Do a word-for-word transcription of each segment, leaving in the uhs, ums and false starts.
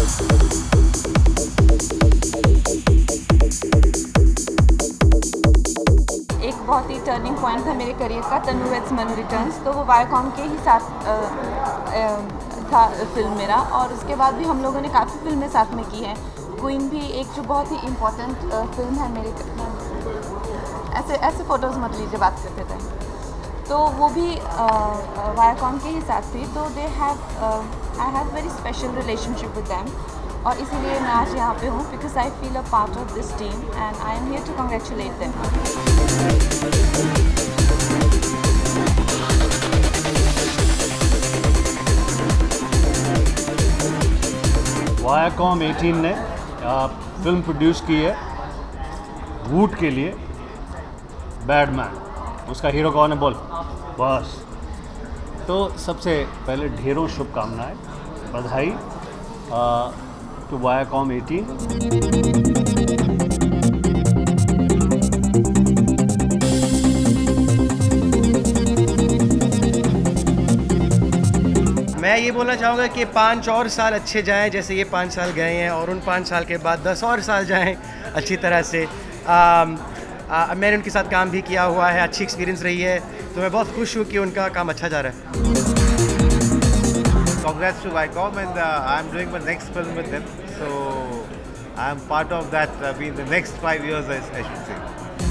एक बहुत ही turning point था मेरे करियर का, तनु वेड्स मनु रिटर्न्स। तो वो वायाकॉम के ही साथ आ, आ, था फिल्म मेरा, और उसके बाद भी हम लोगों ने काफ़ी फिल्में साथ में की हैं। क्वीन भी एक जो बहुत ही इम्पोर्टेंट फिल्म है मेरे, ऐसे ऐसे फ़ोटोज़ मत लीजिए, बात करते थे। तो वो भी वायाकॉम के ही साथ थी। तो they have I have very special relationship with them, और इसीलिए मैं आज यहाँ पे हूँ, because I feel a part of this team and I am here to congratulate them. Viacom अठारह ने फिल्म प्रोड्यूस की है वूट के लिए, बैडमैन। उसका हीरो कौन है बोल? बस। तो सबसे पहले ढेरों शुभकामनाएं, बधाई टू वायाकॉम अठारह। मैं ये बोलना चाहूँगा कि पाँच और साल अच्छे जाएं, जैसे ये पाँच साल गए हैं, और उन पाँच साल के बाद दस और साल जाएं अच्छी तरह से। आ, आ, मैंने उनके साथ काम भी किया हुआ है, अच्छी एक्सपीरियंस रही है, तो मैं बहुत खुश हूँ कि उनका काम अच्छा जा रहा है। Congrats to Viacom, and uh, I'm doing my next film with them, so I'm part of that. Uh, be in the next five years, I, I should say.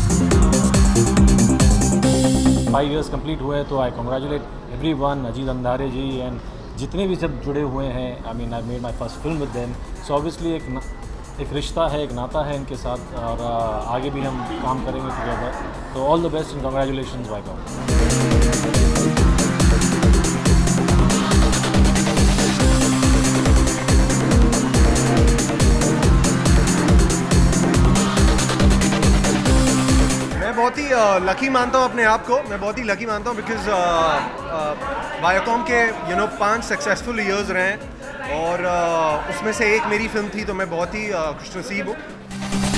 Five years complete हुए, तो I congratulate everyone, Ajit Andhare ji and जितने भी सब जुड़े हुए हैं। I mean I made my first film with them, so obviously एक न, एक रिश्ता है, एक नाता है इनके साथ, और uh, आगे भी हम काम करेंगे टुगेदर। तो all the best and congratulations Viacom. बहुत ही लकी मानता हूँ अपने आप को, मैं बहुत ही लकी मानता हूँ, बिकॉज वायाकॉम के यू नो पांच सक्सेसफुल ईयर्स रहे हैं, और uh, उसमें से एक मेरी फिल्म थी, तो मैं बहुत ही uh, खुशनसीब हूँ।